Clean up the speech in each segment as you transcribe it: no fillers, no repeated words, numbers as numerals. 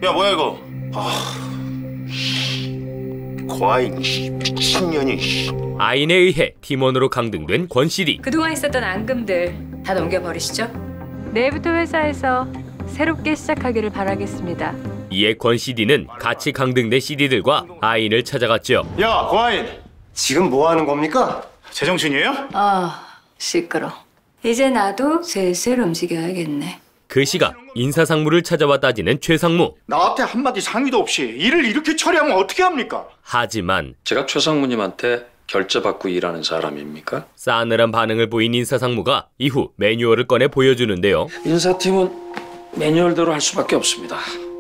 야, 뭐야 이거? 과잉 미친년이. 아인에 의해 팀원으로 강등된 권 CD. 그동안 있었던 앙금들 다 넘겨버리시죠? 내일부터 회사에서 새롭게 시작하기를 바라겠습니다. 이에 권 CD는 같이 강등된 CD들과 아인을 찾아갔죠. 야, 과인. 지금 뭐 하는 겁니까? 제정신이에요? 시끄러. 이제 나도 슬슬 움직여야겠네. 그 시각 인사상무를 찾아와 따지는 최상무. 나한테 한마디 상의도 없이 일을 이렇게 처리하면 어떻게 합니까? 하지만 제가 최상무님한테 결제받고 일하는 사람입니까? 싸늘한 반응을 보인 인사상무가 이후 매뉴얼을 꺼내 보여주는데요. 인사팀은 매뉴얼대로 할 수밖에 없습니다.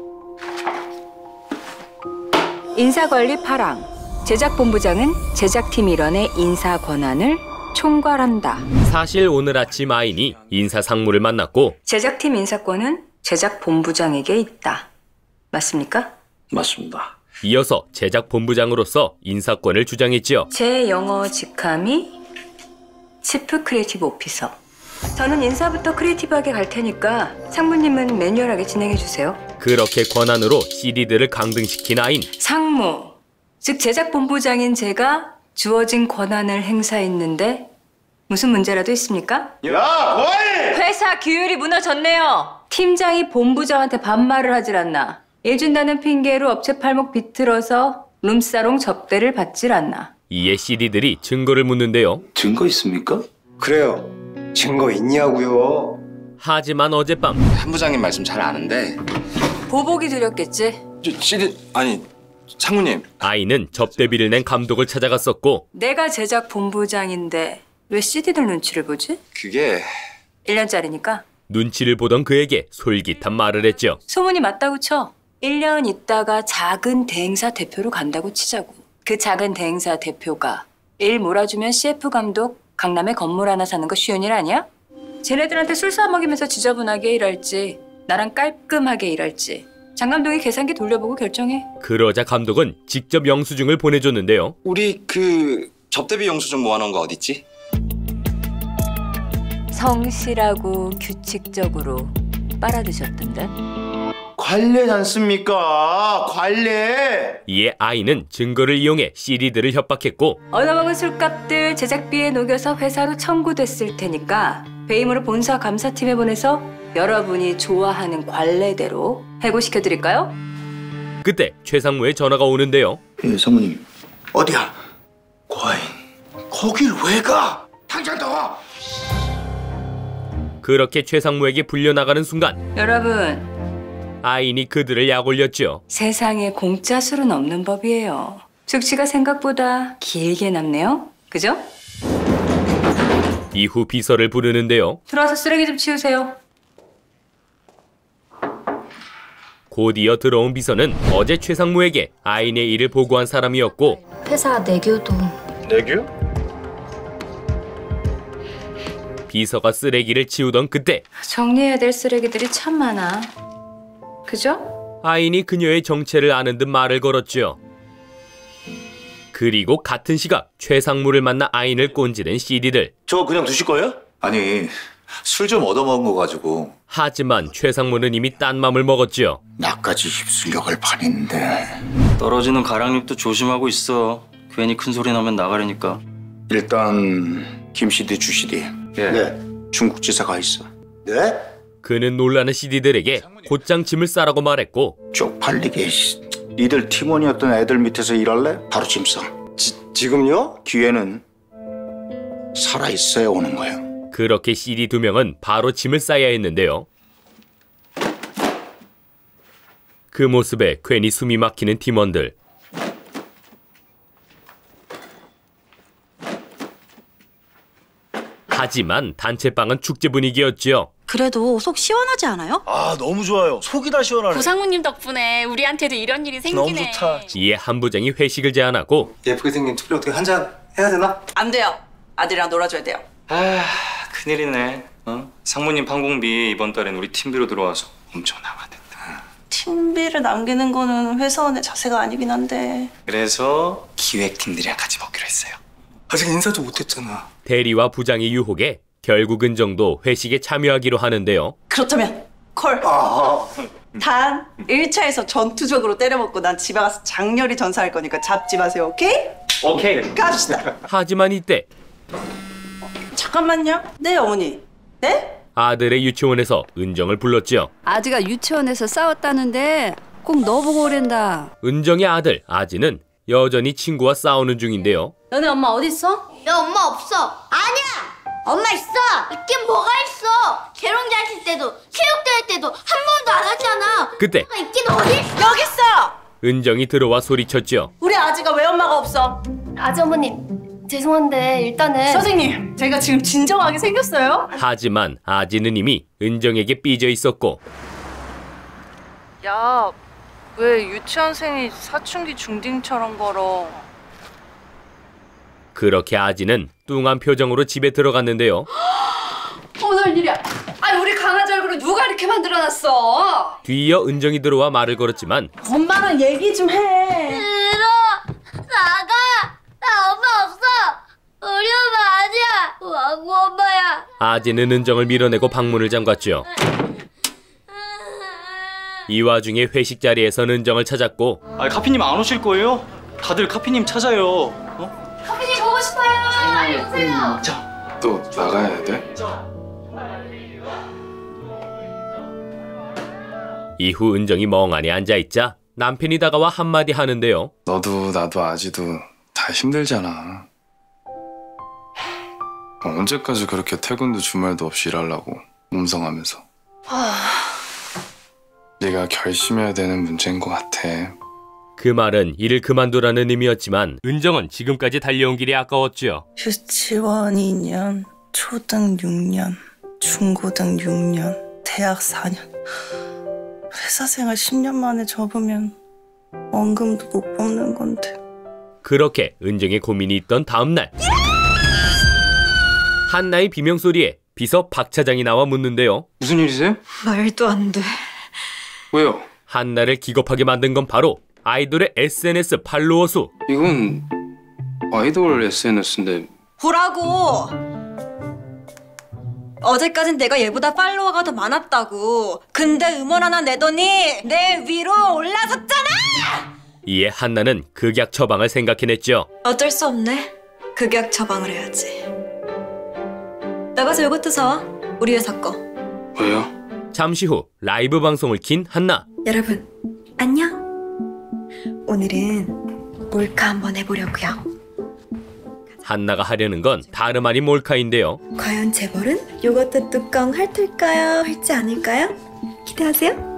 인사관리 8항. 제작본부장은 제작팀 일원의 인사 권한을 총괄한다. 사실 오늘 아침 아인이 인사상무를 만났고 제작팀 인사권은 제작본부장에게 있다. 맞습니까? 맞습니다. 이어서 제작본부장으로서 인사권을 주장했지요. 제 영어 직함이 치프 크리에이티브 오피서. 저는 인사부터 크리에이티브하게 갈 테니까 상무님은 매뉴얼하게 진행해 주세요. 그렇게 권한으로 CD들을 강등시킨 아인. 상무, 즉 제작본부장인 제가 주어진 권한을 행사했는데 무슨 문제라도 있습니까? 야, 과인! 회사 규율이 무너졌네요. 팀장이 본부장한테 반말을 하질 않나. 일 준다는 핑계로 업체 팔목 비틀어서 룸사롱 접대를 받질 않나. 이에 CD들이 증거를 묻는데요. 증거 있습니까? 그래요. 증거 있냐고요? 하지만 어젯밤 한 부장님 말씀 잘 아는데 보복이 두렵겠지? CD 아니 상무님 아인은 접대비를 낸 감독을 찾아갔었고 내가 제작 본부장인데 왜 CD들 눈치를 보지? 그게 1년짜리니까. 눈치를 보던 그에게 솔깃한 말을 했죠. 소문이 맞다고 쳐. 1년 있다가 작은 대행사 대표로 간다고 치자고. 그 작은 대행사 대표가 일 몰아주면 CF 감독 강남에 건물 하나 사는 거 쉬운 일 아니야? 쟤네들한테 술 사먹이면서 지저분하게 일할지 나랑 깔끔하게 일할지 장 감독이 계산기 돌려보고 결정해. 그러자 감독은 직접 영수증을 보내줬는데요. 우리 그 접대비 영수증 모아놓은 거 어딨지? 성실하고 규칙적으로 빨아드셨던데? 관례지 않습니까? 관례. 이에 아이는 증거를 이용해 CD들을 협박했고 얻어먹은 술값들 제작비에 녹여서 회사로 청구됐을 테니까 배임으로 본사 감사팀에 보내서 여러분이 좋아하는 관례대로 해고시켜드릴까요? 그때 최상무의 전화가 오는데요. 예, 상무님. 어디야? 과인. 거길 왜 가? 당장 나와. 그렇게 최상무에게 불려나가는 순간 여러분, 아인이 그들을 약올렸죠. 세상에 공짜 술은 없는 법이에요. 숙취가 생각보다 길게 남네요. 그죠? 이후 비서를 부르는데요. 들어와서 쓰레기 좀 치우세요. 곧 이어 들어온 비서는 어제 최상무에게 아인의 일을 보고한 사람이었고 회사 내규도 내규? 비서가 쓰레기를 치우던 그때 정리해야 될 쓰레기들이 참 많아. 그죠? 아인이 그녀의 정체를 아는 듯 말을 걸었죠. 그리고 같은 시각 최상무를 만나 아인을 꼰지른 CD들. 저거 그냥 두실 거예요? 아니, 술 좀 얻어먹은 거 가지고. 하지만 최상무는 이미 딴 맘을 먹었죠. 나까지 휩쓸려갈 판인데. 떨어지는 가랑잎도 조심하고 있어. 괜히 큰 소리 나면 나가려니까. 일단 김 CD, 주 CD. 예. 네. 중국지사 가 있어. 네? 그는 놀라는 CD들에게 곧장 짐을 싸라고 말했고 쪽팔리게. 니들 팀원이었던 애들 밑에서 일할래? 바로 짐 싸. 지금요? 기회는 살아있어야 오는 거예요. 그렇게 CD 2명은 바로 짐을 싸야 했는데요. 그 모습에 괜히 숨이 막히는 팀원들. 하지만 단체방은 축제 분위기였죠. 그래도 속 시원하지 않아요? 아, 너무 좋아요. 속이 다 시원하네. 부상무님 덕분에 우리한테도 이런 일이 생기네. 너무 좋다. 이에 한 부장이 회식을 제안하고 예쁘게 생긴 투표 어떻게 한 잔 해야 되나? 안 돼요. 아들이랑 놀아줘야 돼요. 아, 큰일이네. 상무님 판공비 이번 달엔 우리 팀비로 들어와서 엄청 남았는데. 팀비를 남기는 거는 회사원의 자세가 아니긴 한데. 그래서 기획팀들이랑 같이 먹기로 했어요. 아직 인사도 못했잖아. 대리와 부장의 유혹에 결국 은정도 회식에 참여하기로 하는데요. 그렇다면 콜. 단 1차에서 전투적으로 때려먹고 난 집에 가서 장렬히 전사할 거니까 잡지 마세요, 오케이? 오케이. 갑시다. 하지만 이때 잠깐만요. 네, 어머니. 네? 아들의 유치원에서 은정을 불렀지요. 아지가 유치원에서 싸웠다는데 꼭 너 보고 오랜다. 은정의 아들 아지는 여전히 친구와 싸우는 중인데요. 너네 엄마 어딨어? 야 엄마 없어. 아니야. 엄마 있어. 있긴 뭐가 있어. 재롱제 하실 때도 체육대회 때도 한 번도 안 하잖아. 그때 엄마 있긴 어디 있어. 여기 있어. 은정이 들어와 소리쳤지요. 우리 아지가 왜 엄마가 없어? 아지 어머님 죄송한데 일단은 선생님, 제가 지금 진정하게 생겼어요? 하지만 아지는 이미 은정에게 삐져 있었고 야, 왜 유치원생이 사춘기 중딩처럼 걸어? 그렇게 아지는 뚱한 표정으로 집에 들어갔는데요. 오늘 일이야. 아니 우리 강아지 얼굴을 누가 이렇게 만들어놨어? 뒤이어 은정이 들어와 말을 걸었지만 엄마랑 얘기 좀 해. 싫어. 나가. 나 엄마 없어. 우리 엄마 아니야. 왕구 엄마야. 아지는 은정을 밀어내고 방문을 잠갔죠. 이 와중에 회식 자리에선 은정을 찾았고 아, 카피님 안 오실 거예요? 다들 카피님 찾아요. 커피님 보고 싶어요. 빨리 오세요. 또 나가야 돼? 이후 은정이 멍하니 앉아있자 남편이 다가와 한마디 하는데요. 너도 나도 아지도 다 힘들잖아. 언제까지 그렇게 퇴근도 주말도 없이 일하려고 몸성하면서. 네가 결심해야 되는 문제인 것 같아. 그 말은 일을 그만두라는 의미였지만 은정은 지금까지 달려온 길이 아까웠지요. 유치원 2년, 초등 6년, 중고등 6년, 대학 4년. 회사 생활 10년 만에 접으면 원금도 못 뽑는 건데. 그렇게 은정의 고민이 있던 다음 날 한나의 비명소리에 비서 박 차장이 나와 묻는데요. 무슨 일이세요? 말도 안 돼. 왜요? 한나를 기겁하게 만든 건 바로 아이돌의 SNS 팔로워 수. 이건 아이돌 SNS인데 보라고! 어제까진 내가 얘보다 팔로워가 더 많았다고. 근데 음원 하나 내더니 내 위로 올라섰잖아! 이에 한나는 극약 처방을 생각해냈죠. 어쩔 수 없네. 극약 처방을 해야지. 나가서 요거트 사와. 우리 회사 거. 왜요? 잠시 후 라이브 방송을 킨 한나. 여러분, 안녕. 오늘은 몰카 한번 해보려고요. 한나가 하려는 건 다름 아닌 몰카인데요. 과연 재벌은 요거트 뚜껑 핥을까요? 핥지 않을까요? 기대하세요.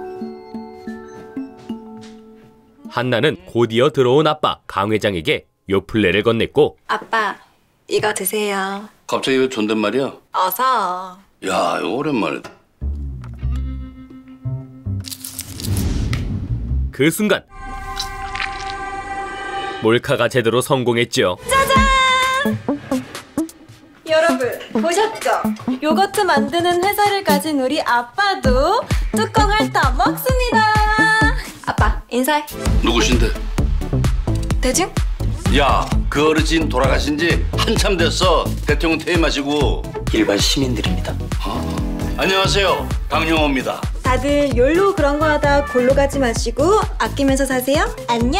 한나는 곧이어 들어온 아빠 강 회장에게 요플레를 건넸고 아빠, 이거 드세요. 갑자기 왜 존댓말이야? 어서. 야, 이거 오랜만이다. 그 순간 몰카가 제대로 성공했죠. 여러분, 보셨죠? 요거트 만드는 회사를 가진 우리 아빠도 뚜껑 핥아 먹습니다. 아빠, 인사해. 누구신데? 대중? 야, 그 어르신 돌아가신 지 한참 됐어. 대통령 퇴임하시고. 일반 시민들입니다. 안녕하세요, 강용호입니다. 다들 욜로 그런 거 하다 골로 가지 마시고 아끼면서 사세요. 안녕.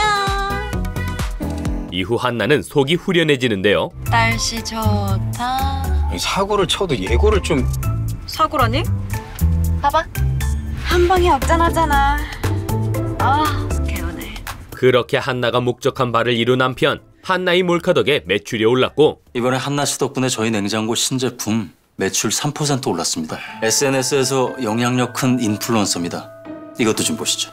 이후 한나는 속이 후련해지는데요. 날씨 좋다. 사고를 쳐도 예고를 좀... 사고라니? 봐봐. 한 방에 역전하잖아. 아, 개운해. 그렇게 한나가 목적한 바를 이룬 한편 한나의 몰카 덕에 매출이 올랐고 이번에 한나 씨 덕분에 저희 냉장고 신제품 매출 3% 올랐습니다. SNS에서 영향력 큰 인플루언서입니다. 이것도 좀 보시죠.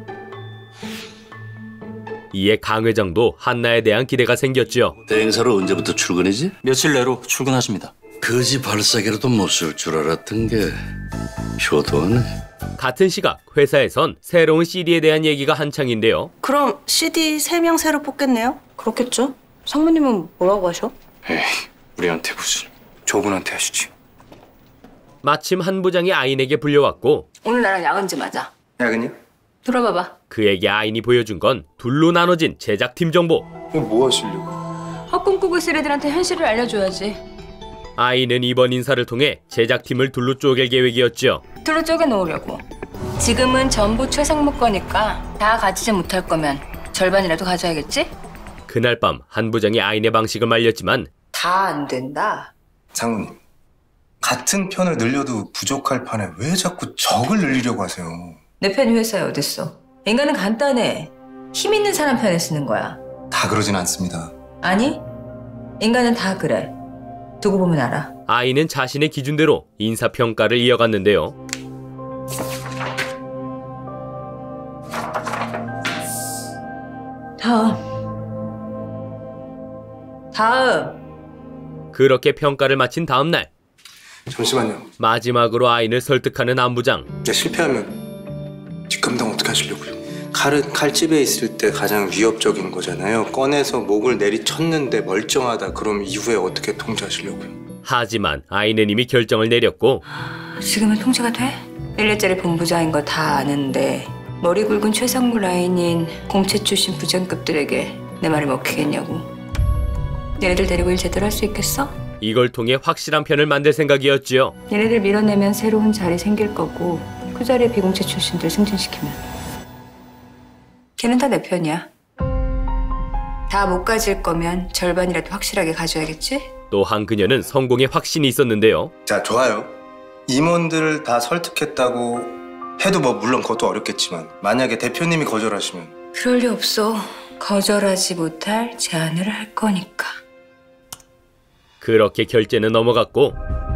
이에 강 회장도 한나에 대한 기대가 생겼죠. 대행사로 언제부터 출근이지? 며칠 내로 출근하십니다. 거지 발사기라도 못 쓸 줄 알았던 게 효도하네. 같은 시각 회사에선 새로운 CD에 대한 얘기가 한창인데요. 그럼 CD 3명 새로 뽑겠네요? 그렇겠죠? 상무님은 뭐라고 하셔? 에이, 우리한테 무슨... 저분한테 하시지. 마침 한 부장이 아인에게 불려왔고 오늘 나랑 야근 좀 하자. 야근요? 들어봐봐. 그에게 아인이 보여준 건 둘로 나눠진 제작팀 정보. 이거 뭐 하시려고? 꿈꾸고 있을 애들한테 현실을 알려줘야지. 아인은 이번 인사를 통해 제작팀을 둘로 쪼갤 계획이었죠. 둘로 쪼개 놓으려고. 지금은 전부 최상무 거니까 다 가지지 못할 거면 절반이라도 가져야겠지? 그날 밤 한 부장이 아인의 방식을 말렸지만 다 안 된다. 상무님, 같은 편을 늘려도 부족할 판에 왜 자꾸 적을 늘리려고 하세요? 내 편이 회사에 어딨어? 인간은 간단해. 힘 있는 사람 편에 쓰는 거야. 다 그러진 않습니다. 아니, 인간은 다 그래. 두고 보면 알아. 아인은 자신의 기준대로 인사평가를 이어갔는데요. 다음. 그렇게 평가를 마친 다음 날 잠시만요. 마지막으로 아인을 설득하는 안 부장. 실패하면 뒷감당 어떻게 하시려고요? 칼은 칼집에 있을 때 가장 위협적인 거잖아요. 꺼내서 목을 내리쳤는데 멀쩡하다. 그럼 이후에 어떻게 통제하시려고요? 하지만 아인은 이미 결정을 내렸고 지금은 통제가 돼? 1년짜리 본부장인 거 다 아는데 머리 굵은 최상무 라인인 공채 출신 부장급들에게 내 말을 먹히겠냐고. 얘네들 데리고 일 제대로 할 수 있겠어? 이걸 통해 확실한 편을 만들 생각이었지요. 얘네들 밀어내면 새로운 자리 생길 거고 그 자리에 비공채 출신들 승진시키면 걔는 다 내 편이야. 다 못 가질 거면 절반이라도 확실하게 가져야겠지? 또한 그녀는 성공에 확신이 있었는데요. 자, 좋아요. 임원들을 다 설득했다고 해도 뭐 물론 그것도 어렵겠지만 만약에 대표님이 거절하시면 그럴 리 없어. 거절하지 못할 제안을 할 거니까. 그렇게 결제는 넘어갔고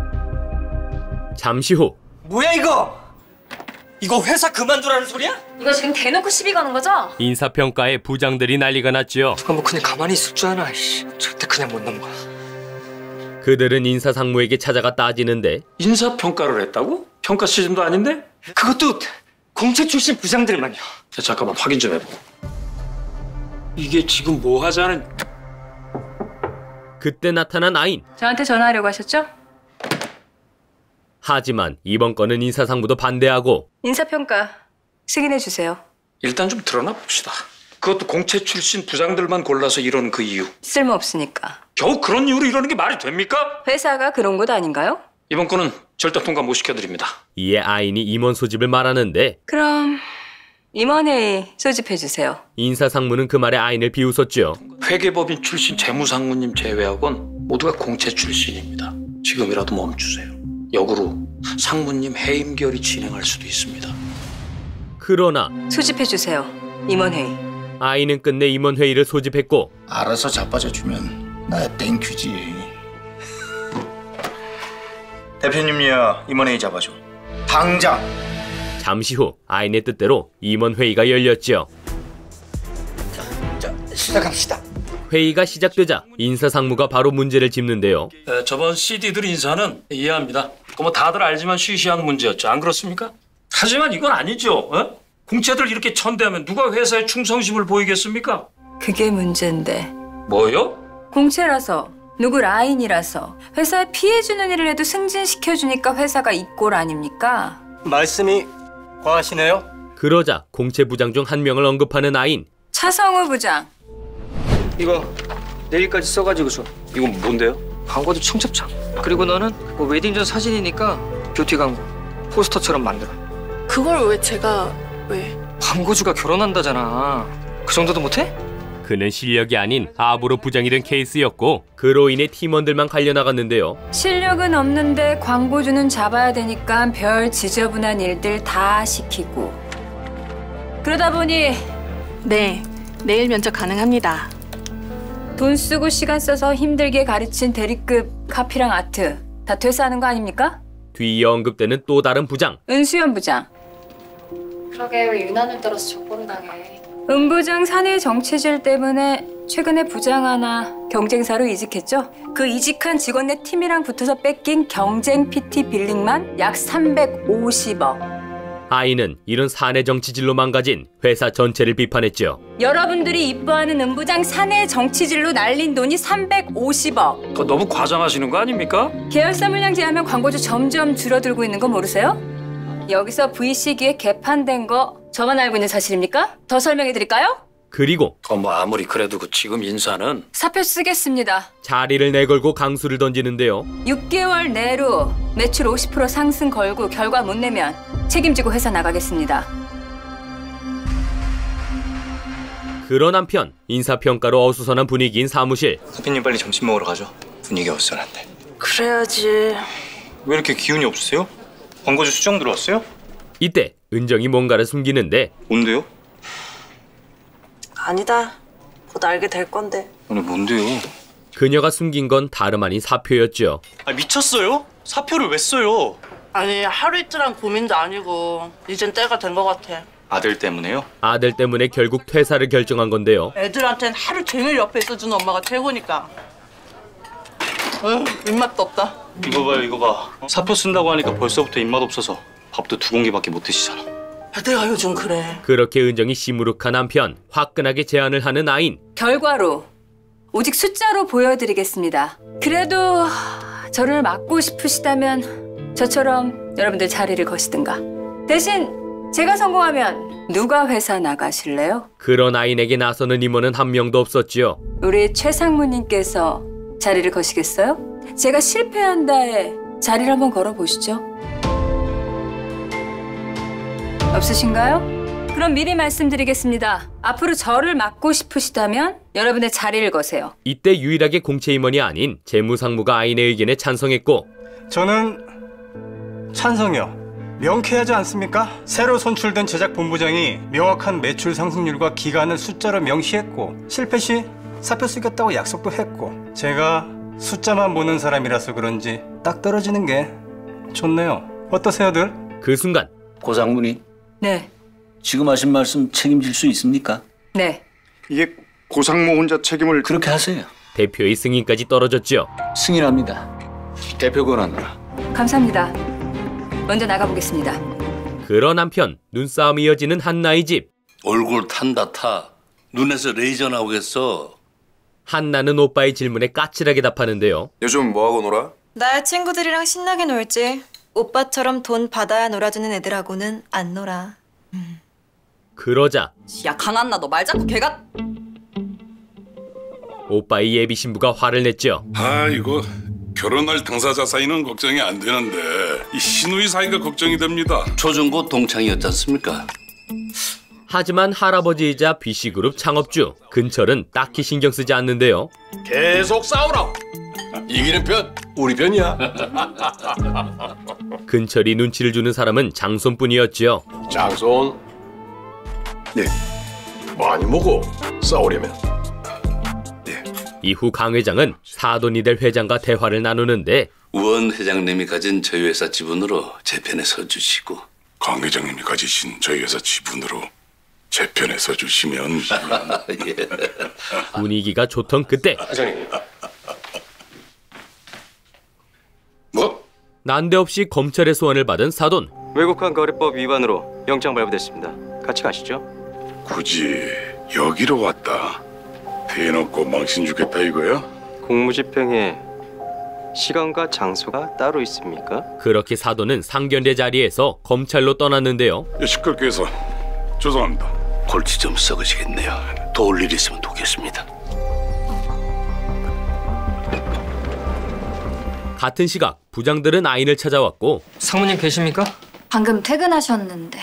잠시 후 뭐야 이거? 이거 회사 그만두라는 소리야? 이거 지금 대놓고 시비 거는 거죠? 인사평가에 부장들이 난리가 났지요. 누가 뭐 그냥 가만히 있을 줄 아나. 절대 그냥 못 넘어가. 그들은 인사상무에게 찾아가 따지는데 인사평가를 했다고? 평가 시즌도 아닌데? 그것도 공채 출신 부장들만요. 잠깐만 확인 좀 해보고. 이게 지금 뭐 하자는... 그때 나타난 아인. 저한테 전화하려고 하셨죠? 하지만 이번 건은 인사상무도 반대하고 인사평가 승인해 주세요. 일단 좀 드러나 봅시다. 그것도 공채 출신 부장들만 골라서 이런 그 이유. 쓸모없으니까. 겨우 그런 이유로 이러는 게 말이 됩니까? 회사가 그런 곳 아닌가요? 이번 건은 절대 통과 못 시켜드립니다. 이에 아인이 임원 소집을 말하는데 그럼 임원회의 소집해 주세요. 인사상무는 그 말에 아인을 비웃었죠. 회계법인 출신 재무상무님 제외하곤 모두가 공채 출신입니다. 지금이라도 멈추세요. 역으로 상무님 해임 결의 진행할 수도 있습니다. 그러나 소집해 주세요. 임원회의. 아인은 끝내 임원회의를 소집했고 알아서 자빠져주면 나야 땡큐지. 대표님이야 임원회의 잡아줘. 당장. 잠시 후 아인의 뜻대로 임원회의가 열렸죠. 시작합시다. 회의가 시작되자 인사상무가 바로 문제를 짚는데요. 저번 CD들 인사는 이해합니다. 뭐 다들 알지만 쉬쉬한 문제였죠. 안 그렇습니까? 하지만 이건 아니죠. 공채들 이렇게 천대하면 누가 회사에 충성심을 보이겠습니까? 그게 문제인데. 뭐요? 공채라서 누구 라인이라서 회사에 피해주는 일을 해도 승진시켜주니까 회사가 이 꼴 아닙니까? 말씀이 과하시네요. 그러자 공채 부장 중 한 명을 언급하는 아인. 차성우 부장. 이거 내일까지 써가지고 줘. 이건 뭔데요? 광고도 청첩장. 그리고 너는 뭐 웨딩 전 사진이니까 뷰티 광고 포스터처럼 만들어. 그걸 왜 제가 왜? 광고주가 결혼한다잖아. 그 정도도 못해? 그는 실력이 아닌 아부로 부장이 된 케이스였고 그로 인해 팀원들만 갈려나갔는데요. 실력은 없는데 광고주는 잡아야 되니까 별 지저분한 일들 다 시키고. 그러다 보니 네, 내일 면접 가능합니다. 돈 쓰고 시간 써서 힘들게 가르친 대리급 카피랑 아트 다 퇴사하는 거 아닙니까? 뒤이어 언급되는 또 다른 부장. 은수연 부장. 그러게 왜 유난을 떨어서 족보를 당해. 은 부장 사내 정치질 때문에 최근에 부장 하나 경쟁사로 이직했죠? 그 이직한 직원 내 팀이랑 붙어서 뺏긴 경쟁 PT 빌링만 약 350억. 아이는 이런 사내 정치질로 망가진 회사 전체를 비판했죠. 여러분들이 이뻐하는 은 부장 사내 정치질로 날린 돈이 350억. 그거 너무 과장하시는 거 아닙니까? 계열사 물량 제하면 광고주 점점 줄어들고 있는 거 모르세요? 여기서 VC기에 개판된 거 저만 알고 있는 사실입니까? 더 설명해 드릴까요? 그리고 뭐 아무리 그래도 그 지금 인사는 사표 쓰겠습니다. 자리를 내걸고 강수를 던지는데요. 6개월 내로 매출 50% 상승 걸고 결과 못 내면 책임지고 회사 나가겠습니다. 그런 한편 인사평가로 어수선한 분위기인 사무실. 대표님 빨리 점심 먹으러 가죠. 분위기 어수선한데. 그래야지. 왜 이렇게 기운이 없으세요? 광고주 수정 들어왔어요? 이때 은정이 뭔가를 숨기는데 뭔데요? 아니다. 곧 알게 될 건데. 아니 뭔데요? 그녀가 숨긴 건 다름 아닌 사표였죠. 아 미쳤어요? 사표를 왜 써요? 아니 하루 이틀한 고민도 아니고 이젠 때가 된 것 같아. 아들 때문에요? 아들 때문에 결국 퇴사를 결정한 건데요. 애들한텐 하루 종일 옆에 있어주는 엄마가 최고니까. 입맛도 없다. 이거 봐요 이거 봐. 사표 쓴다고 하니까 벌써부터 입맛 없어서 밥도 2공기밖에 못 드시잖아. 내가 요즘 그래. 그렇게 은정이 시무룩한 한편 화끈하게 제안을 하는 아인. 결과로 오직 숫자로 보여드리겠습니다. 그래도 저를 맡고 싶으시다면 저처럼 여러분들 자리를 거시든가. 대신 제가 성공하면 누가 회사 나가실래요? 그런 아인에게 나서는 임원은 한 명도 없었지요. 우리 최상무님께서 자리를 거시겠어요? 제가 실패한다에 자리를 한번 걸어보시죠. 없으신가요? 그럼 미리 말씀드리겠습니다. 앞으로 저를 맡고 싶으시다면 여러분의 자리를 거세요. 이때 유일하게 공채 임원이 아닌 재무상무가 아인의 의견에 찬성했고, 저는 찬성이요. 명쾌하지 않습니까? 새로 선출된 제작본부장이 명확한 매출 상승률과 기간을 숫자로 명시했고 실패 시 사표 쓰겠다고 약속도 했고 제가 숫자만 보는 사람이라서 그런지 딱 떨어지는 게 좋네요. 어떠세요들? 그 순간 고 장군이 네. 지금 하신 말씀 책임질 수 있습니까? 네. 이게 고상무 혼자 책임을... 그렇게 하세요. 대표의 승인까지 떨어졌죠. 승인합니다. 대표 권한으로. 감사합니다. 먼저 나가보겠습니다. 그런 한편 눈싸움이 이어지는 한나의 집. 얼굴 탄다 타. 눈에서 레이저 나오겠어. 한나는 오빠의 질문에 까칠하게 답하는데요. 요즘 뭐하고 놀아? 나야 친구들이랑 신나게 놀지. 오빠처럼 돈 받아야 놀아주는 애들하고는 안 놀아. 그러자 야 강한나 너 말 자꾸 개가... 오빠의 예비 신부가 화를 냈죠. 아 이거 결혼할 당사자 사이는 걱정이 안 되는데 이 시누이 사이가 걱정이 됩니다. 초중고 동창이었지 않습니까? 하지만 할아버지이자 BC그룹 창업주 근철은 딱히 신경 쓰지 않는데요. 계속 싸우라. 이기는 편 우리 편이야. 근철이 눈치를 주는 사람은 장손뿐이었지요. 장손. 네. 많이 먹어. 싸우려면. 이후 강 회장은 사돈이 될 회장과 대화를 나누는데 우원 회장님이 가진 저희 회사 지분으로 제 편에 서주시고 강 회장님이 가지신 저희 회사 지분으로 제 편에 서주시면 예. 분위기가 좋던 그때 회장님. 뭐? 난데없이 검찰의 소환을 받은 사돈. 외국환 거래법 위반으로 영장 발부됐습니다. 같이 가시죠. 굳이 여기로 왔다. 대놓고 망신 주겠다 이거야? 공무집행에 시간과 장소가 따로 있습니까? 그렇게 사돈은 상견례 자리에서 검찰로 떠났는데요. 시끄럽게 해서 죄송합니다. 골치 좀 썩으시겠네요. 도울 일 있으면 도겠습니다. 같은 시각 부장들은 아인을 찾아왔고. 상무님 계십니까? 방금 퇴근하셨는데.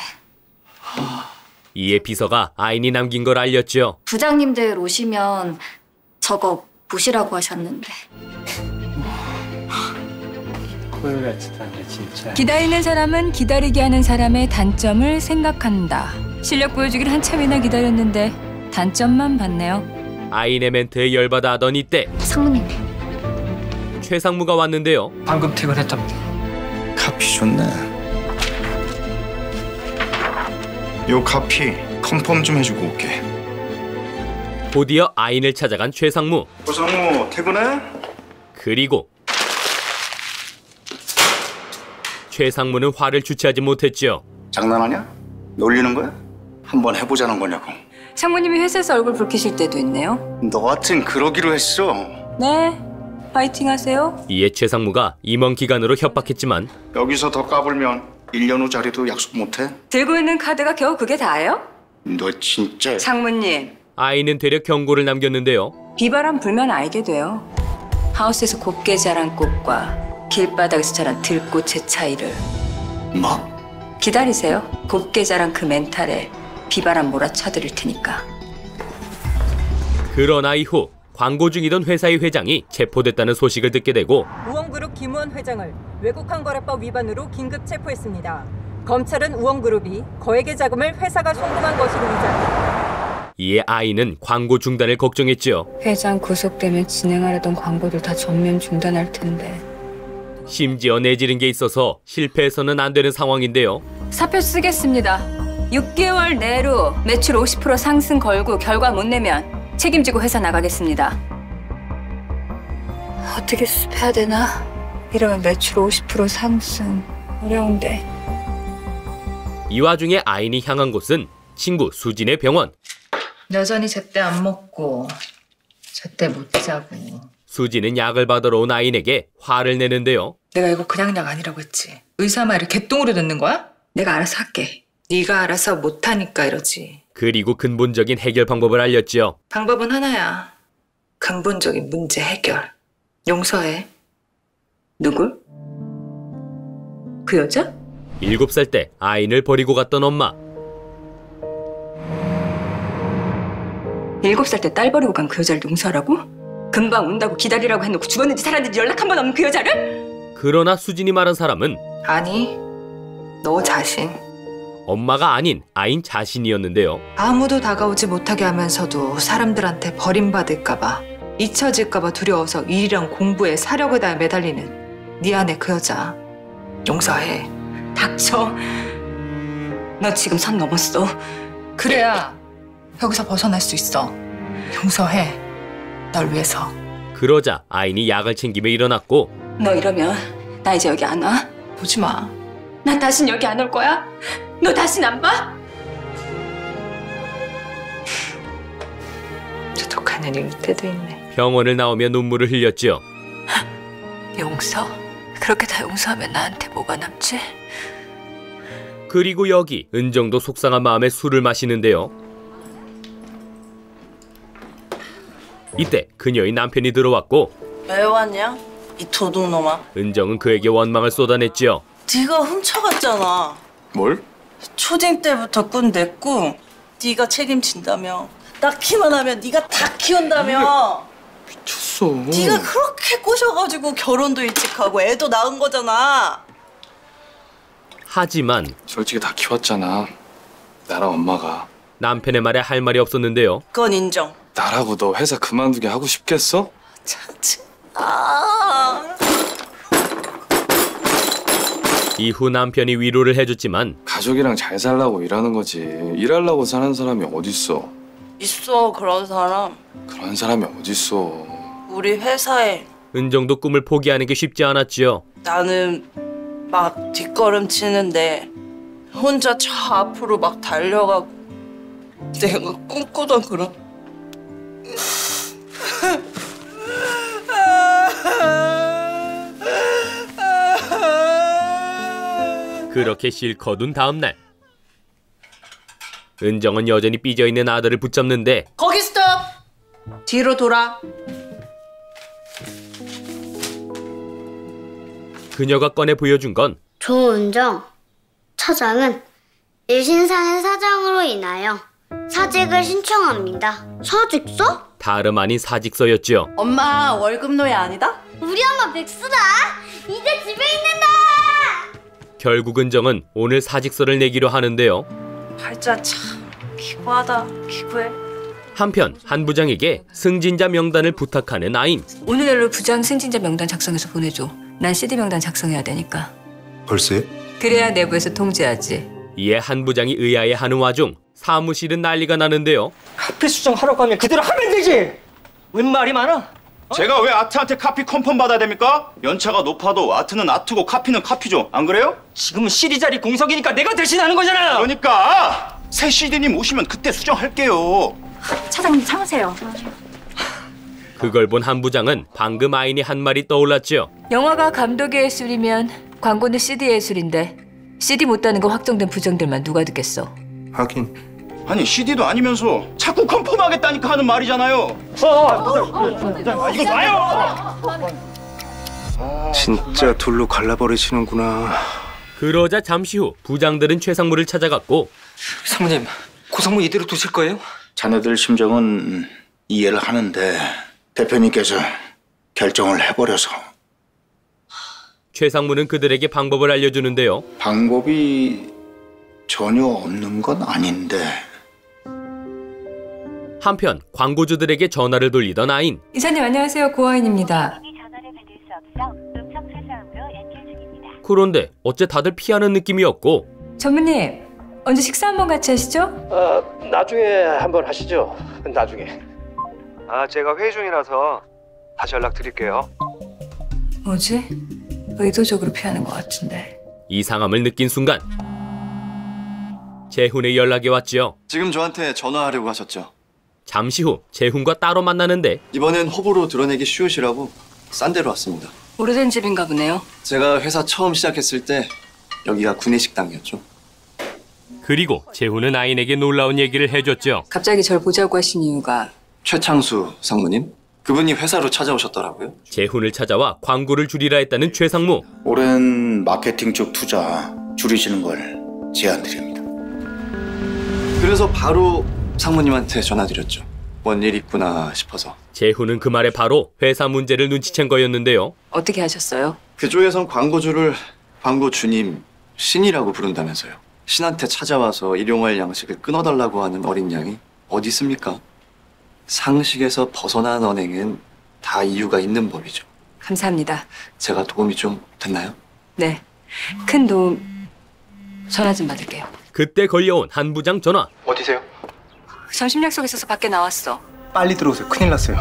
이에 비서가 아인이 남긴 걸 알렸죠. 부장님들 오시면 저거 보시라고 하셨는데. 진짜. 기다리는 사람은 기다리게 하는 사람의 단점을 생각한다. 실력 보여주길 한참이나 기다렸는데 단점만 봤네요. 아인의 멘트에 열받아 하던 이때 상무님. 최상무가 왔는데요. 방금 퇴근했답니다. 카피 좋네. 요 카피 컨펌 좀 해주고 올게. 곧이어 아인을 찾아간 최상무. 고상무 퇴근해? 그리고 최상무는 화를 주체하지 못했죠. 장난하냐? 놀리는 거야? 한번 해보자는 거냐고. 상무님이 회사에서 얼굴 붉히실 때도 있네요. 너 같은 그러기로 했어. 네, 파이팅 하세요. 이에 최상무가 임원 기간으로 협박했지만 여기서 더 까불면 1년 후 자리도 약속 못해? 들고 있는 카드가 겨우 그게 다예요? 너 진짜... 상무님. 아이는 되려 경고를 남겼는데요. 비바람 불면 알게 돼요. 하우스에서 곱게 자란 꽃과 길바닥에서 자란 들꽃의 차이를. 뭐? 기다리세요. 곱게 자란 그 멘탈에 비바람 몰아쳐드릴 테니까. 그러나 이후 광고 중이던 회사의 회장이 체포됐다는 소식을 듣게 되고 우원그룹 김우원 회장을 외국환거래법 위반으로 긴급 체포했습니다. 검찰은 우원그룹이 거액의 자금을 회사가 송금한 것으로 위장. 이에 아이는 광고 중단을 걱정했죠. 회장 구속되면 진행하려던 광고들 다 전면 중단할 텐데. 심지어 내지른 게 있어서 실패해서는 안 되는 상황인데요. 사표 쓰겠습니다. 6개월 내로 매출 50% 상승 걸고 결과 못 내면 책임지고 회사 나가겠습니다. 어떻게 수습해야 되나? 이러면 매출 50% 상승 어려운데. 이 와중에 아인이 향한 곳은 친구 수진의 병원. 여전히 제때 안 먹고 제때 못 자고. 수진은 약을 받으러 온 아인에게 화를 내는데요. 내가 이거 그냥 약 아니라고 했지. 의사 말을 개똥으로 듣는 거야? 내가 알아서 할게. 네가 알아서 못하니까 이러지. 그리고 근본적인 해결 방법을 알렸죠. 방법은 하나야. 근본적인 문제 해결. 용서해. 누굴? 그 여자? 7살 때 아인을 버리고 갔던 엄마. 7살 때 딸 버리고 간 그 여자를 용서하라고? 금방 온다고 기다리라고 해놓고 죽었는지 살았는지 연락 한 번 없는 그 여자를? 그러나 수진이 말한 사람은 아니, 너 자신. 엄마가 아닌 아인 자신이었는데요. 아무도 다가오지 못하게 하면서도 사람들한테 버림받을까봐, 잊혀질까봐 두려워서 일이랑 공부에 사력을 다해 매달리는 네 안에 그 여자 용서해. 닥쳐. 너 지금 선 넘었어. 그래야 여기서 벗어날 수 있어. 용서해. 널 위해서. 그러자 아인이 약을 챙기며 일어났고. 너 이러면 나 이제 여기 안 와? 보지 마. 나 다신 여기 안 올 거야? 너 다신 안 봐? 독한 년이 밑에도 있네. 병원을 나오며 눈물을 흘렸죠. 용서? 그렇게 다 용서하면 나한테 뭐가 남지? 그리고 여기 은정도 속상한 마음에 술을 마시는데요. 이때 그녀의 남편이 들어왔고. 왜 왔냐? 이 도둑놈아. 은정은 그에게 원망을 쏟아냈지요. 네가 훔쳐갔잖아. 뭘? 초딩 때부터 꾼 내 꿈. 네가 책임진다며. 낳기만 하면 네가 다 키운다며. 미쳤어. 네가 그렇게 꼬셔가지고 결혼도 일찍 하고 애도 낳은 거잖아. 하지만 솔직히 다 키웠잖아. 나랑 엄마가. 남편의 말에 할 말이 없었는데요. 그건 인정. 나라고 너 회사 그만두게 하고 싶겠어? 이후 남편이 위로를 해줬지만 가족이랑 잘 살라고 일하는 거지. 일하려고 사는 사람이 어딨어. 있어 그런 사람. 그런 사람이 어딨어. 우리 회사에. 은정도 꿈을 포기하는 게 쉽지 않았지요. 나는 막 뒷걸음치는데 혼자 저 앞으로 막 달려가고 내가 꿈꾸던 그런 그렇게 실컷 운 다음 날 은정은 여전히 삐져있는 아들을 붙잡는데 거기 스톱! 뒤로 돌아. 그녀가 꺼내 보여준 건 조은정 차장은 일신상의 사장으로 인하여 사직을 신청합니다. 사직서? 다름 아닌 사직서였지요. 엄마 월급 노예 아니다? 우리 엄마 백수다. 이제 집에 있는다. 결국 은정은 오늘 사직서를 내기로 하는데요. 팔자 참 기구하다. 기구해. 한편 한 부장에게 승진자 명단을 부탁하는 아인. 오늘 내로 부장 승진자 명단 작성해서 보내줘. 난 CD 명단 작성해야 되니까. 벌써요? 그래야 내부에서 통제하지. 이에 한 부장이 의아해하는 와중 사무실은 난리가 나는데요. 카피 수정하라고 하면 그대로 하면 되지. 웬 말이 많아? 제가 왜 아트한테 카피 컨펌 받아야 됩니까? 연차가 높아도 아트는 아트고 카피는 카피죠. 안 그래요? 지금은 CD 자리 공석이니까 내가 대신하는 거잖아요. 그러니까 새 CD님 오시면 그때 수정할게요. 차장님 참으세요. 그걸 본 한 부장은 방금 아인이 한 말이 떠올랐죠. 영화가 감독의 예술이면 광고는 CD 예술인데 CD 못 따는 거 확정된 부정들만 누가 듣겠어. 하긴. 아니 CD도 아니면서 자꾸 컨펌하겠다니까 하는 말이잖아요. 이거 봐요. 진짜 둘로 갈라버리시는구나. 그러자 잠시 후 부장들은 최상무를 찾아갔고 상무님, 고상무 이대로 두실 거예요? 자네들 심정은 이해를 하는데 대표님께서 결정을 해버려서. 최상무는 그들에게 방법을 알려주는데요. 방법이 전혀 없는 건 아닌데. 한편 광고주들에게 전화를 돌리던 아인. 이사님 안녕하세요. 고아인입니다. 그런데 어째 다들 피하는 느낌이었고. 전무님 언제 식사 한번 같이 하시죠? 나중에 한번 하시죠. 나중에. 제가 회의 중이라서 다시 연락드릴게요. 뭐지? 의도적으로 피하는 것 같은데. 이상함을 느낀 순간 재훈의 연락이 왔지요. 지금 저한테 전화하려고 하셨죠? 잠시 후 재훈과 따로 만나는데 이번엔 호불호 드러내기 쉬우시라고 싼 데로 왔습니다. 오래된 집인가 보네요. 제가 회사 처음 시작했을 때 여기가 구내식당이었죠. 그리고 재훈은 아인에게 놀라운 얘기를 해줬죠. 갑자기 절 보자고 하신 이유가? 최창수 상무님? 그분이 회사로 찾아오셨더라고요. 재훈을 찾아와 광고를 줄이라 했다는 최상무. 오랜 마케팅 쪽 투자 줄이시는 걸 제안드립니다. 그래서 바로 상무님한테 전화드렸죠. 뭔 일 있구나 싶어서. 재훈은 그 말에 바로 회사 문제를 눈치챈 거였는데요. 어떻게 하셨어요? 그쪽에선 광고주를 광고주님, 신이라고 부른다면서요. 신한테 찾아와서 일용할 양식을 끊어달라고 하는 어린 양이 어디 있습니까? 상식에서 벗어난 언행은 다 이유가 있는 법이죠. 감사합니다. 제가 도움이 좀 됐나요? 네, 큰 도움. 전화 좀 받을게요. 그때 걸려온 한 부장 전화. 어디세요? 점심 약속 있어서 밖에 나왔어. 빨리 들어오세요. 큰일 났어요.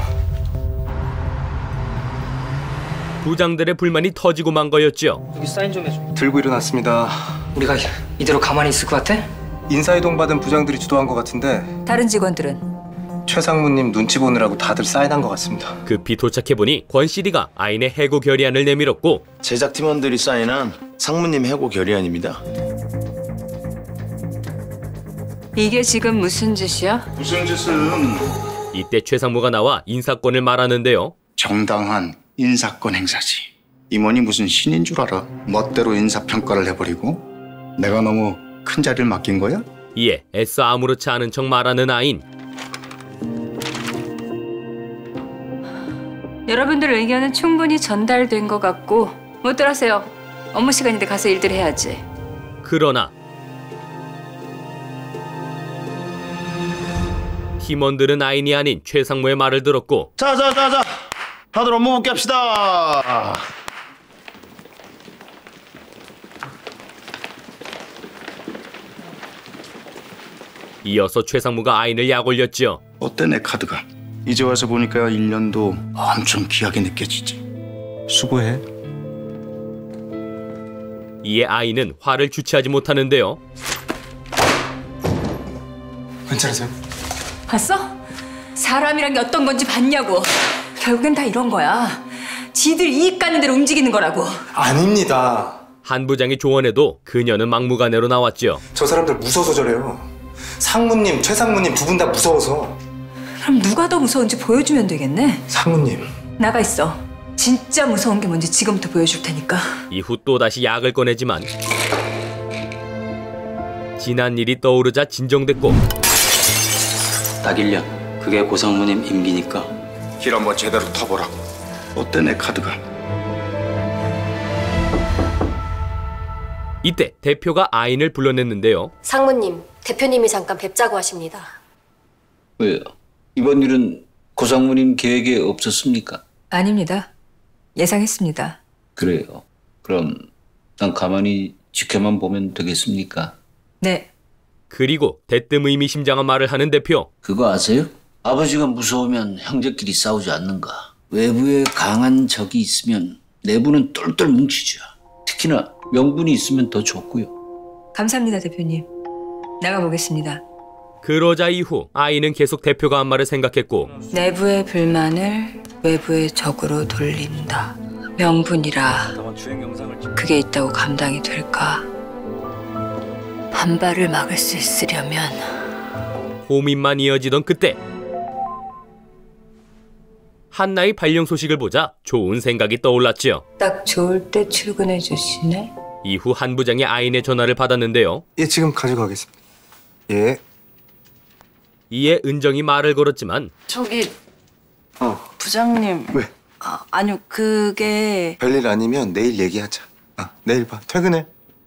부장들의 불만이 터지고 만 거였죠. 여기 사인 좀 해줘. 들고 일어났습니다. 우리가 이대로 가만히 있을 것 같아? 인사이동 받은 부장들이 주도한 것 같은데 다른 직원들은? 최상무님 눈치 보느라고 다들 사인한 것 같습니다. 급히 도착해보니 권 CD가 아인의 해고 결의안을 내밀었고 제작팀원들이 사인한 상무님 해고 결의안입니다. 이게 지금 무슨 짓이야? 무슨 짓은... 이때 최상무가 나와 인사권을 말하는데요. 정당한 인사권 행사지. 임원이 무슨 신인 줄 알아. 멋대로 인사평가를 해버리고 내가 너무 큰 자리를 맡긴 거야? 이에 애써 아무렇지 않은 척 말하는 아인. 여러분들 의견은 충분히 전달된 것 같고 못들 하세요. 업무 시간인데 가서 일들 해야지. 그러나 팀원들은 아인이 아닌 최상무의 말을 들었고 자자자자 다들 업무 복귀 합시다. 이어서 최상무가 아인을 약올렸지요. 어때 내 카드가? 이제 와서 보니까 1년도 엄청 귀하게 느껴지지. 수고해. 이에 아인은 화를 주체하지 못하는데요. 괜찮으세요? 봤어? 사람이란 게 어떤 건지 봤냐고. 결국엔 다 이런 거야. 지들 이익 가는 대로 움직이는 거라고. 아닙니다. 한 부장이 조언해도 그녀는 막무가내로 나왔죠. 저 사람들 무서워서 저래요. 상무님, 최상무님 두 분 다 무서워서. 그럼 누가 더 무서운지 보여주면 되겠네. 상무님. 나가 있어. 진짜 무서운 게 뭔지 지금부터 보여줄 테니까. 이후 또다시 약을 꺼내지만 지난 일이 떠오르자 진정됐고 딱 1년. 그게 고상무님 임기니까. 길 한번 제대로 터보라고. 어때 내 카드가? 이때 대표가 아인을 불러냈는데요. 상무님, 대표님이 잠깐 뵙자고 하십니다. 왜요? 이번 일은 고상무님 계획에 없었습니까? 아닙니다. 예상했습니다. 그래요. 그럼 난 가만히 지켜만 보면 되겠습니까? 네. 그리고 대뜸 의미심장한 말을 하는 대표. 그거 아세요? 아버지가 무서우면 형제끼리 싸우지 않는가. 외부에 강한 적이 있으면 내부는 똘똘 뭉치죠. 특히나 명분이 있으면 더 좋고요. 감사합니다, 대표님. 나가보겠습니다. 그러자 이후 아이는 계속 대표가 한 말을 생각했고 내부의 불만을 외부의 적으로 돌린다. 명분이라 그게 있다고 감당이 될까? 반발을 막을 수 있으려면 고민만 이어지던 그때 한나의 발령 소식을 보자 좋은 생각이 떠올랐지요. 딱 좋을 때 출근해 주시네. 이후 한 부장이 아인의 전화를 받았는데요. 예, 지금 가져가겠습니다. 예. 이에 은정이 말을 걸었지만 저기 부장님. 왜? 아니요, 그게 별일 아니면 내일 얘기하자. 내일 봐. 퇴근해.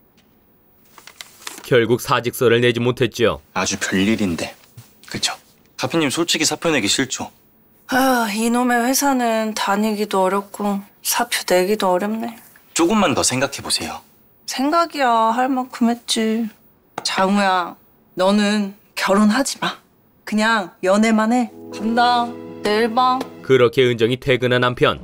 결국 사직서를 내지 못했죠. 아주 별일인데. 그쵸? 대표님 솔직히 사표 내기 싫죠? 이놈의 회사는 다니기도 어렵고 사표 내기도 어렵네. 조금만 더 생각해보세요. 생각이야 할 만큼 했지. 장우야, 너는 결혼하지 마. 그냥 연애만 해. 간다. 내일 봐. 그렇게 은정이 퇴근한 한편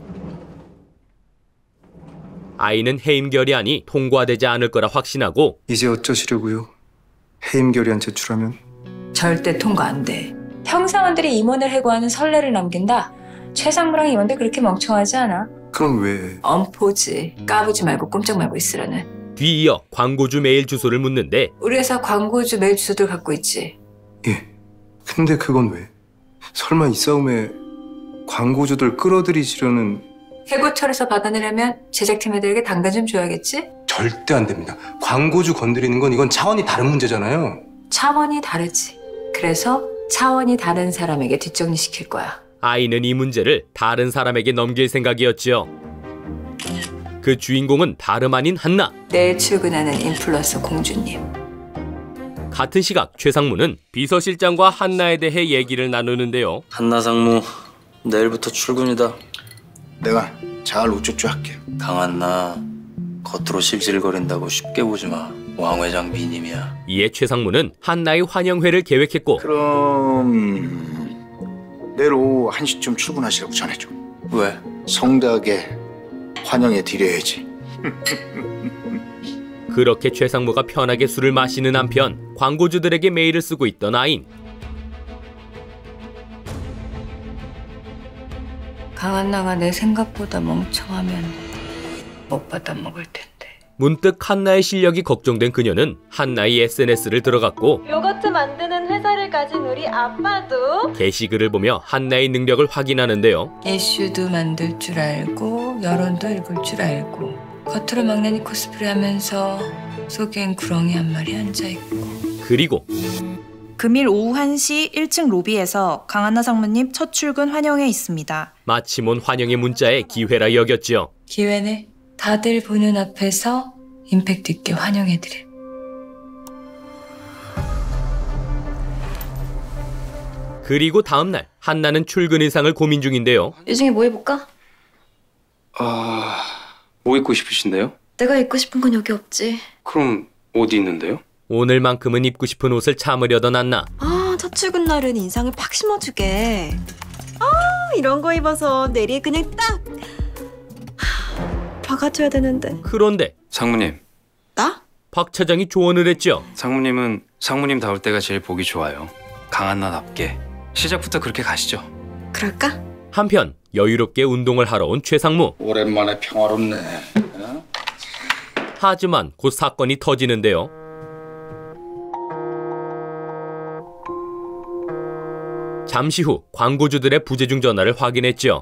아이는 해임 결의안이 통과되지 않을 거라 확신하고 이제 어쩌시려고요? 해임 결의안 제출하면? 절대 통과 안 돼. 형사원들이 임원을 해고하는 선례를 남긴다. 최상무랑 임원들 그렇게 멍청하지 않아. 그럼 왜? 엄포지. 까부지 말고 꼼짝 말고 있으라는. 뒤이어 광고주 메일 주소를 묻는데 우리 회사 광고주 메일 주소들 갖고 있지. 예. 근데 그건 왜? 설마 이 싸움에 광고주들 끌어들이시려는... 해고철에서 받아내려면 제작팀 애들에게 당근 좀 줘야겠지? 절대 안 됩니다. 광고주 건드리는 건 이건 차원이 다른 문제잖아요. 차원이 다르지. 그래서 차원이 다른 사람에게 뒷정리시킬 거야. 아이는 이 문제를 다른 사람에게 넘길 생각이었지요. 그 주인공은 다름 아닌 한나. 내일 출근하는 인플루언서 공주님. 같은 시각 최상무는 비서실장과 한나에 대해 얘기를 나누는데요. 한나 상무, 내일부터 출근이다. 내가 잘 우쭈쭈 할게. 강한나, 겉으로 실질거린다고 쉽게 보지 마. 왕 회장 미님이야. 이에 최상무는 한나의 환영회를 계획했고 그럼 내일 오후 1시쯤 출근하시라고 전해줘. 왜? 성대하게 환영해 드려야지. 그렇게 최상무가 편하게 술을 마시는 한편 광고주들에게 메일을 쓰고 있던 아인. 강한나가 내 생각보다 멍청하면 못 받아먹을 텐데. 문득 한나의 실력이 걱정된 그녀는 한나의 SNS를 들어갔고 요거트 만드는 회사를 가진 우리 아빠도 게시글을 보며 한나의 능력을 확인하는데요. 이슈도 만들 줄 알고 여론도 읽을 줄 알고 겉으로 막내니 코스프레 하면서 속엔 구렁이 한 마리 앉아있고. 그리고 금일 오후 1시 1층 로비에서 강한나 상무님 첫 출근 환영회 있습니다. 마침 온 환영의 문자에 기회라 여겼지요. 기회네. 다들 보는 앞에서 임팩트 있게 환영해드려. 그리고 다음날 한나는 출근 의상을 고민 중인데요. 이 중에 뭐 해볼까? 뭐 입고 싶으신데요? 내가 입고 싶은 건 여기 없지. 그럼 어디 있는데요? 오늘만큼은 입고 싶은 옷을 참으려던 한나. 첫 출근 날은 인상을 팍 심어주게. 이런 거 입어서 내리에 그냥 딱 박아줘야 되는데. 그런데 상무님. 나? 박 차장이 조언을 했죠. 상무님은 상무님다울 때가 제일 보기 좋아요. 강한나답게. 시작부터 그렇게 가시죠. 그럴까? 한편 여유롭게 운동을 하러 온 최상무. 오랜만에 평화롭네. 하지만 곧 사건이 터지는데요. 잠시 후 광고주들의 부재중 전화를 확인했죠.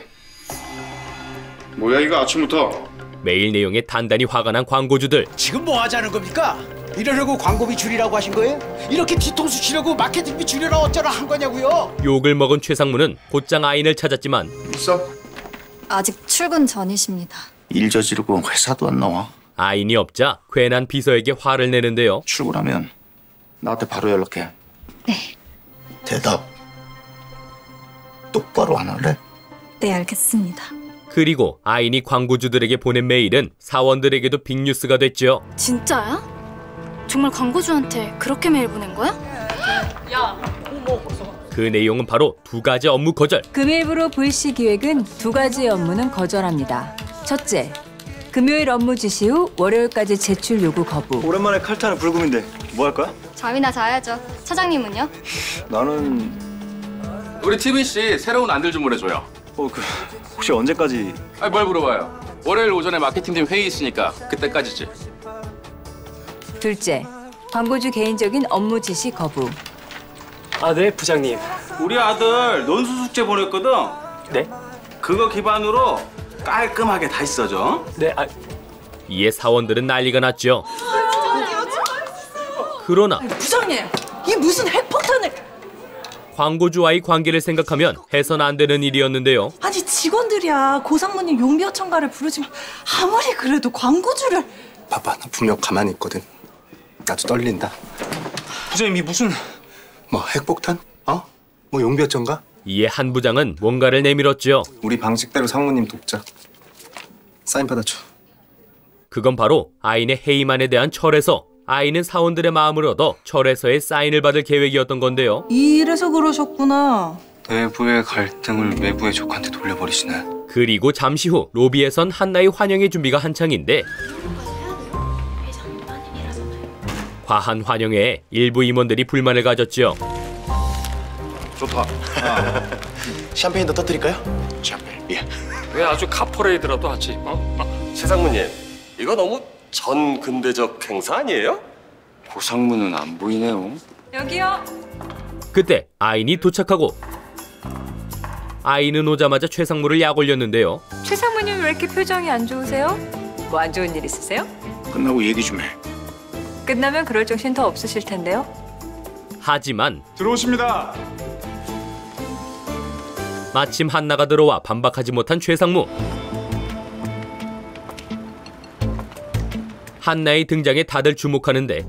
뭐야 이거 아침부터. 메일 내용에 단단히 화가 난 광고주들. 지금 뭐 하자는 겁니까? 이러려고 광고비 줄이라고 하신 거예요? 이렇게 뒤통수 치려고 마케팅비 줄여라 어쩌라 한 거냐고요? 욕을 먹은 최상무는 곧장 아인을 찾았지만 있어? 아직 출근 전이십니다. 일 저지르고 회사도 안 나와. 아인이 없자 괜한 비서에게 화를 내는데요. 출근하면 나한테 바로 연락해. 네. 대답 똑바로 안 할래? 네, 알겠습니다. 그리고 아인이 광고주들에게 보낸 메일은 사원들에게도 빅뉴스가 됐죠. 진짜야? 정말 광고주한테 그렇게 메일 보낸 거야? 그 내용은 바로 2가지 업무 거절. 금일부로 VC 기획은 2가지 업무는 거절합니다. 첫째, 금요일 업무 지시 후 월요일까지 제출 요구 거부. 오랜만에 칼타는 불금인데 뭐 할 거야? 잠이나 자야죠. 차장님은요? 나는 우리 TVC 새로운 안들 좀 보내줘요. 혹시 언제까지? 뭘 물어봐요. 월요일 오전에 마케팅팀 회의 있으니까 그때까지지. 둘째, 광고주 개인적인 업무 지시 거부. 네, 부장님. 우리 아들 논술 숙제 보냈거든. 네? 그거 기반으로 깔끔하게 다 있어줘. 네, 이에 사원들은 난리가 났죠. 그러나 부장님, 이 무슨 핵폭탄을... 광고주와의 관계를 생각하면 해서는 안 되는 일이었는데요. 아니 직원들이야 고상무님 용비어 첨가를 부르지만 아무리 그래도 광고주를... 봐봐, 나 분명 가만히 있거든. 나도 떨린다. 부장님 이 무슨... 뭐 핵폭탄? 뭐 용비어천가? 이에 한 부장은 뭔가를 내밀었죠. 우리 방식대로 상무님 돕자. 사인 받아줘. 그건 바로 아인의 해임안에 대한 철회서. 아인은 사원들의 마음을 얻어 철회서에 사인을 받을 계획이었던 건데요. 이래서 그러셨구나. 내부의 갈등을 외부의 적한테 돌려버리시네. 그리고 잠시 후 로비에선 한나의 환영의 준비가 한창인데 과한 환영회에 일부 임원들이 불만을 가졌죠. 좋다. 샴페인 더 터뜨릴까요? 샴페인. 예. 왜 아주 카퍼레이드라도 하지? 최상무님, 이거 너무 전 근대적 행사 아니에요? 고상무는 안 보이네요. 여기요. 그때 아인이 도착하고 아인은 오자마자 최상무를 약 올렸는데요. 최상무님 왜 이렇게 표정이 안 좋으세요? 뭐 안 좋은 일 있으세요? 끝나고 얘기 좀 해. 끝나면 그럴 정신 더 없으실 텐데요. 하지만 들어오십니다. 마침 한나가 들어와 반박하지 못한 최상무. 한나의 등장에 다들 주목하는데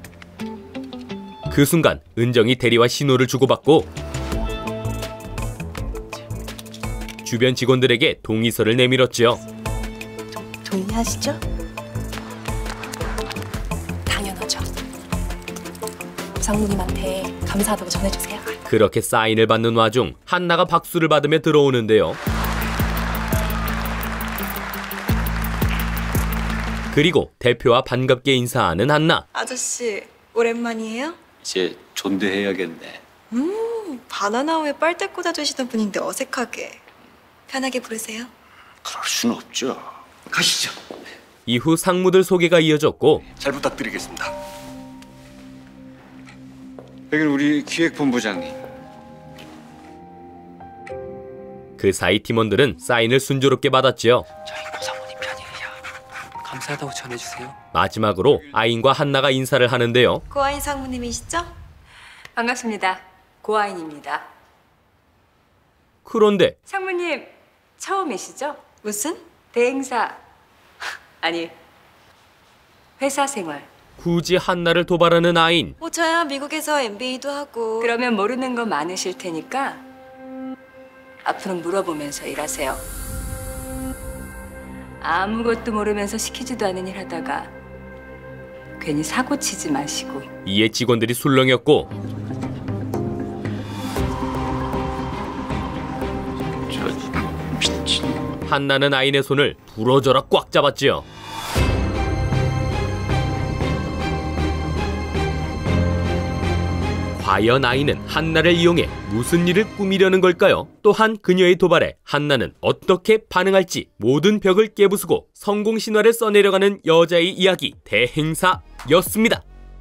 그 순간 은정이 대리와 신호를 주고받고 주변 직원들에게 동의서를 내밀었죠. 동의하시죠? 당연하죠. 상무님한테 감사하다고 전해주세요. 그렇게 사인을 받는 와중 한나가 박수를 받으며 들어오는데요. 그리고 대표와 반갑게 인사하는 한나. 아저씨 오랜만이에요? 이제 존대해야겠네. 바나나우에 빨대 꽂아주시던 분인데 어색하게. 편하게 부르세요. 그럴 순 없죠. 가시죠. 이후 상무들 소개가 이어졌고 잘 부탁드리겠습니다. 여긴 우리 기획본부장님. 그 사이 팀원들은 사인을 순조롭게 받았지요. 감사하다고 전해주세요. 마지막으로 아인과 한나가 인사를 하는데요. 고아인 상무님이시죠? 반갑습니다. 고아인입니다. 그런데 상무님 처음이시죠? 무슨? 대행사 아니 회사 생활. 굳이 한나를 도발하는 아인. 저야 미국에서 MBA도 하고. 그러면 모르는 거 많으실 테니까 앞으로 물어보면서 일하세요. 아무것도 모르면서 시키지도 않은 일 하다가 괜히 사고 치지 마시고. 이에 직원들이 술렁였고 한나는 아인의 손을 부러져라 꽉 잡았지요. 과연 아인은 한나를 이용해 무슨 일을 꾸미려는 걸까요? 또한 그녀의 도발에 한나는 어떻게 반응할지 모든 벽을 깨부수고 성공 신화를 써내려가는 여자의 이야기 대행사였습니다.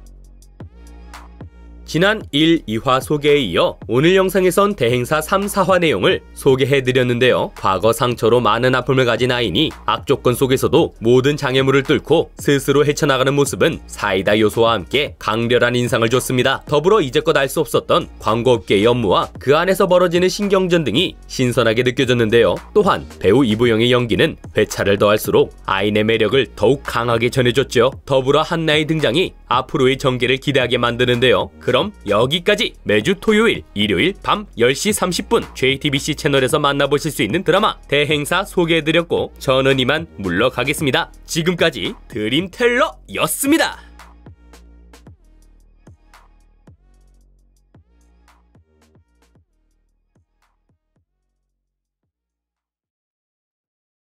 지난 1, 2화 소개에 이어 오늘 영상에선 대행사 3, 4화 내용을 소개해드렸는데요. 과거 상처로 많은 아픔을 가진 아인이 악조건 속에서도 모든 장애물을 뚫고 스스로 헤쳐나가는 모습은 사이다 요소와 함께 강렬한 인상을 줬습니다. 더불어 이제껏 알 수 없었던 광고업계의 업무와 그 안에서 벌어지는 신경전 등이 신선하게 느껴졌는데요. 또한 배우 이보영의 연기는 회차를 더할수록 아인의 매력을 더욱 강하게 전해줬죠. 더불어 한나의 등장이 앞으로의 전개를 기대하게 만드는데요. 그럼 여기까지 매주 토요일, 일요일 밤 10시 30분 JTBC 채널에서 만나보실 수 있는 드라마 대행사 소개해드렸고 저는 이만 물러가겠습니다. 지금까지 드림텔러였습니다.